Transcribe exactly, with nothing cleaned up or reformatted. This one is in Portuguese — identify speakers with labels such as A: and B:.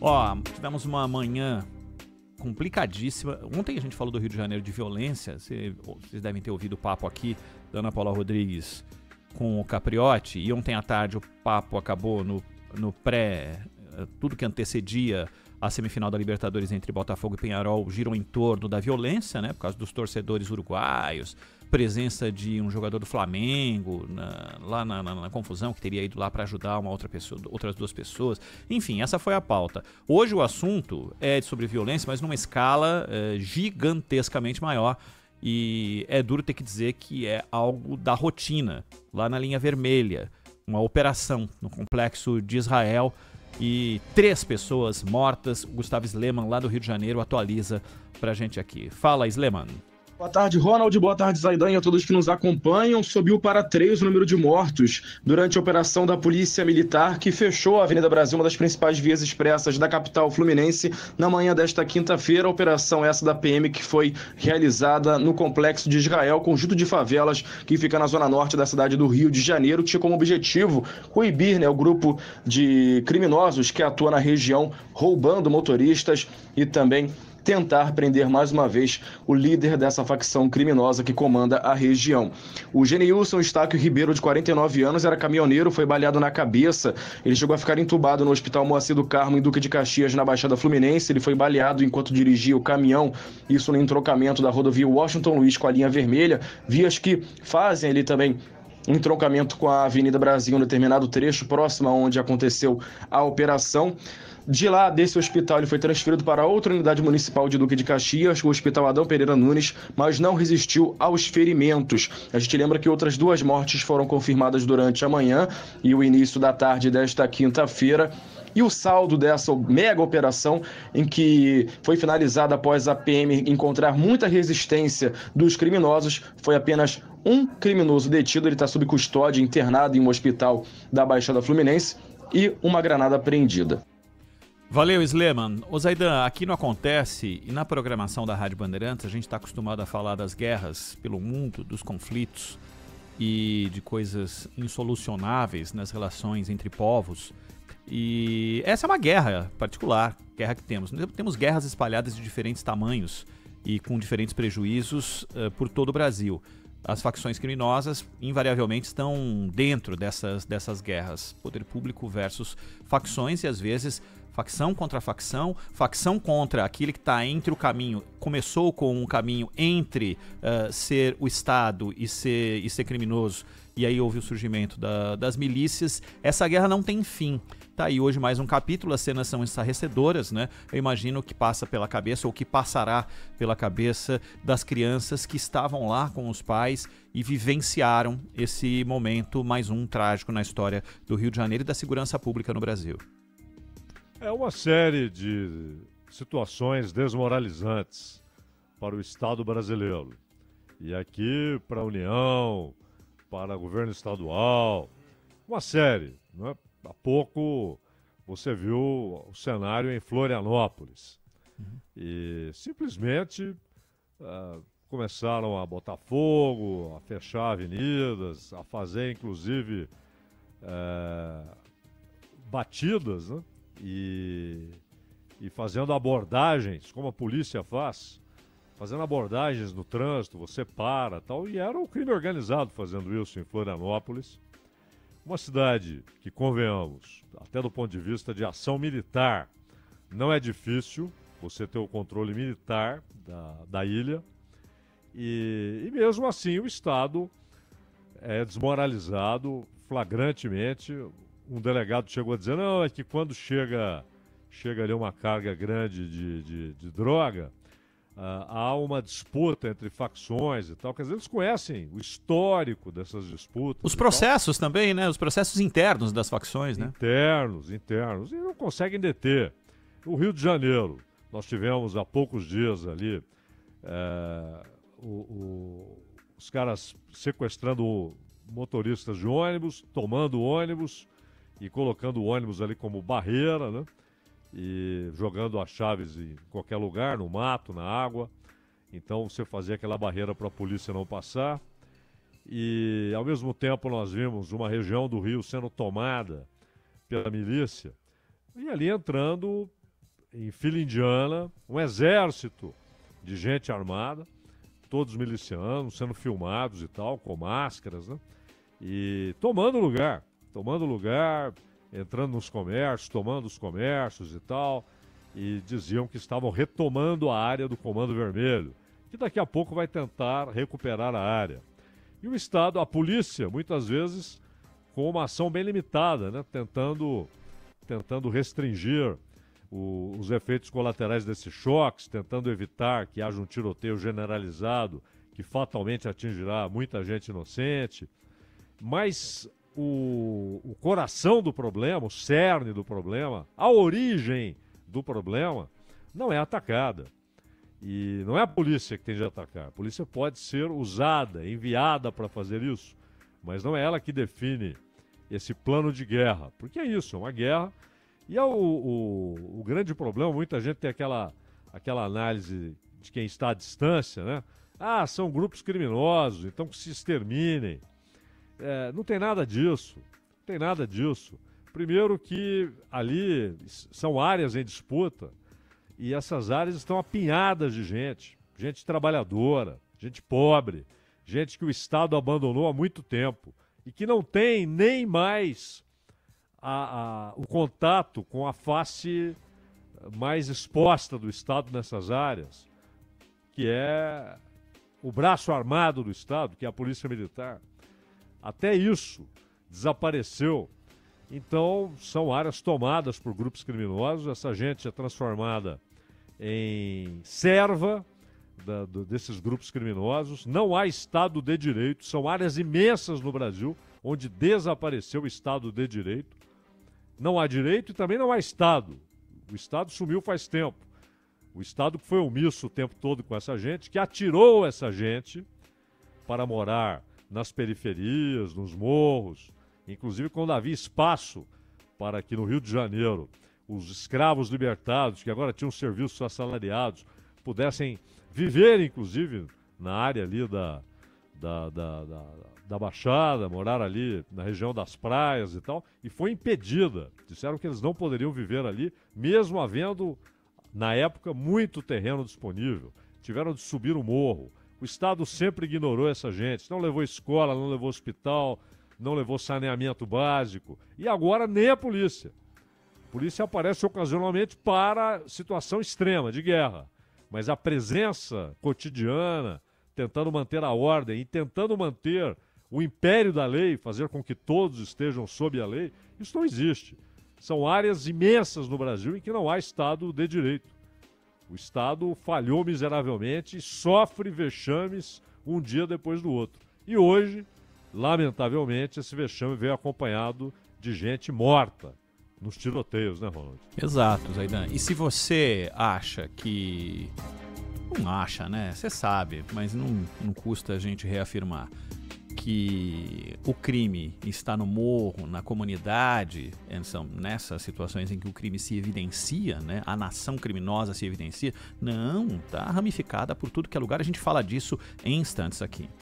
A: Ó, tivemos uma manhã complicadíssima. Ontem a gente falou do Rio de Janeiro de violência. Cê, vocês devem ter ouvido o papo aqui da Ana Paula Rodrigues com o Capriotti. E ontem à tarde o papo acabou no, no pré... Tudo que antecedia a semifinal da Libertadores entre Botafogo e Peñarol girou em torno da violência, né? Por causa dos torcedores uruguaios, presença de um jogador do Flamengo na, lá na, na, na confusão, que teria ido lá para ajudar uma outra pessoa, outras duas pessoas. Enfim, essa foi a pauta. Hoje o assunto é sobre violência, mas numa escala é, gigantescamente maior. E é duro ter que dizer que é algo da rotina, lá na linha vermelha. Uma operação no complexo de Israel. E três pessoas mortas. O Gustavo Sleman, lá do Rio de Janeiro, atualiza pra gente aqui. Fala, Sleman.
B: Boa tarde, Ronald. Boa tarde, Zaidan, e a todos que nos acompanham. Subiu para três o número de mortos durante a operação da Polícia Militar, que fechou a Avenida Brasil, uma das principais vias expressas da capital fluminense, na manhã desta quinta-feira. A operação essa da P M que foi realizada no complexo de Israel, conjunto de favelas que fica na zona norte da cidade do Rio de Janeiro, que tinha como objetivo coibir, né, o grupo de criminosos que atua na região, roubando motoristas e também tentar prender mais uma vez o líder dessa facção criminosa que comanda a região. O Genilson Estáquio Ribeiro, de quarenta e nove anos, era caminhoneiro, foi baleado na cabeça. Ele chegou a ficar entubado no Hospital Moacir do Carmo, em Duque de Caxias, na Baixada Fluminense. Ele foi baleado enquanto dirigia o caminhão, isso no entroncamento da rodovia Washington Luiz com a linha vermelha, vias que fazem ali também um entroncamento com a Avenida Brasil, um determinado trecho próximo a onde aconteceu a operação. De lá, desse hospital, ele foi transferido para outra unidade municipal de Duque de Caxias, o Hospital Adão Pereira Nunes, mas não resistiu aos ferimentos. A gente lembra que outras duas mortes foram confirmadas durante a manhã e o início da tarde desta quinta-feira. E o saldo dessa mega operação, em que foi finalizada após a P M encontrar muita resistência dos criminosos, foi apenas um criminoso detido. Ele está sob custódia, internado em um hospital da Baixada Fluminense, e uma granada apreendida.
A: Valeu, Sleman. Ô Zaidan, aqui não acontece, e na programação da Rádio Bandeirantes a gente está acostumado a falar das guerras pelo mundo, dos conflitos e de coisas insolucionáveis nas relações entre povos. E essa é uma guerra particular, guerra que temos. Temos guerras espalhadas de diferentes tamanhos e com diferentes prejuízos uh, por todo o Brasil. As facções criminosas invariavelmente estão dentro dessas, dessas guerras. Poder público versus facções e às vezes facção contra facção, facção contra aquele que está entre o caminho, começou com um caminho entre uh, ser o Estado e ser, e ser criminoso, e aí houve o surgimento da, das milícias. Essa guerra não tem fim. Tá aí hoje mais um capítulo, as cenas são estarrecedoras, né? Eu imagino que passa pela cabeça, ou que passará pela cabeça das crianças que estavam lá com os pais e vivenciaram esse momento, mais um trágico na história do Rio de Janeiro e da segurança pública no Brasil.
C: É uma série de situações desmoralizantes para o Estado brasileiro. E aqui para a União, para o governo estadual, uma série. Né? Há pouco você viu o cenário em Florianópolis. Uhum. E simplesmente uh, começaram a botar fogo, a fechar avenidas, a fazer inclusive uh, batidas, né? E, e fazendo abordagens, como a polícia faz, fazendo abordagens no trânsito, você para tal, e era o crime organizado fazendo isso em Florianópolis. Uma cidade que, convenhamos, até do ponto de vista de ação militar, não é difícil você ter o controle militar da, da ilha, e, e mesmo assim o Estado é desmoralizado flagrantemente. Um delegado chegou a dizer, não, é que quando chega, chega ali uma carga grande de, de, de droga, uh, há uma disputa entre facções e tal. Quer dizer, eles conhecem o histórico dessas disputas.
A: Os processos também, né? Os processos internos das facções, né?
C: Internos, internos. E não conseguem deter. O Rio de Janeiro, nós tivemos há poucos dias ali é, o, o, os caras sequestrando motoristas de ônibus, tomando ônibus e colocando o ônibus ali como barreira, né? E jogando as chaves em qualquer lugar, no mato, na água. Então você fazia aquela barreira para a polícia não passar. E ao mesmo tempo nós vimos uma região do Rio sendo tomada pela milícia. E ali entrando em fila indiana, um exército de gente armada, todos milicianos, sendo filmados e tal, com máscaras, né? E tomando lugar, tomando lugar, entrando nos comércios, tomando os comércios e tal, e diziam que estavam retomando a área do Comando Vermelho, que daqui a pouco vai tentar recuperar a área. E o Estado, a polícia, muitas vezes, com uma ação bem limitada, né? tentando, tentando restringir o, os efeitos colaterais desses choques, tentando evitar que haja um tiroteio generalizado que fatalmente atingirá muita gente inocente. Mas o, o coração do problema, o cerne do problema, a origem do problema, não é atacada. E não é a polícia que tem de atacar. A polícia pode ser usada, enviada para fazer isso, mas não é ela que define esse plano de guerra. Porque é isso, é uma guerra. E é o, o, o grande problema, muita gente tem aquela, aquela análise de quem está à distância, né? Ah, são grupos criminosos, então que se exterminem. É, não tem nada disso, não tem nada disso. Primeiro que ali são áreas em disputa e essas áreas estão apinhadas de gente, gente trabalhadora, gente pobre, gente que o Estado abandonou há muito tempo e que não tem nem mais a, a, o contato com a face mais exposta do Estado nessas áreas, que é o braço armado do Estado, que é a Polícia Militar. Até isso desapareceu. Então, são áreas tomadas por grupos criminosos, essa gente é transformada em serva da, do, desses grupos criminosos. Não há Estado de Direito, são áreas imensas no Brasil, onde desapareceu o Estado de Direito. Não há direito e também não há Estado. O Estado sumiu faz tempo. O Estado que foi omisso o tempo todo com essa gente, que atirou essa gente para morar nas periferias, nos morros, inclusive quando havia espaço para que no Rio de Janeiro os escravos libertados, que agora tinham serviços assalariados, pudessem viver, inclusive, na área ali da, da, da, da, da Baixada, morar ali na região das praias e tal, e foi impedida. Disseram que eles não poderiam viver ali, mesmo havendo, na época, muito terreno disponível. Tiveram de subir o morro. O Estado sempre ignorou essa gente, não levou escola, não levou hospital, não levou saneamento básico. E agora nem a polícia. A polícia aparece ocasionalmente para situação extrema, de guerra. Mas a presença cotidiana, tentando manter a ordem e tentando manter o império da lei, fazer com que todos estejam sob a lei, isso não existe. São áreas imensas no Brasil em que não há Estado de Direito. O Estado falhou miseravelmente e sofre vexames um dia depois do outro. E hoje, lamentavelmente, esse vexame veio acompanhado de gente morta nos tiroteios, né, Ronald?
A: Exato, Zaidan. E se você acha que... Não acha, né? Você sabe, mas não, não custa a gente reafirmar que o crime está no morro, na comunidade, são nessas situações em que o crime se evidencia, né? A nação criminosa se evidencia. Não, tá ramificada por tudo que é lugar. A gente fala disso em instantes aqui.